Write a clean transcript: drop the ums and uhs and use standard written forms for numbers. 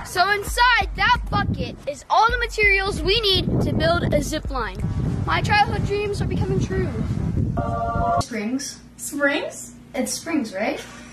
So inside that bucket is all the materials we need to build a zip line. My childhood dreams are becoming true. Springs. Springs? It's springs, right?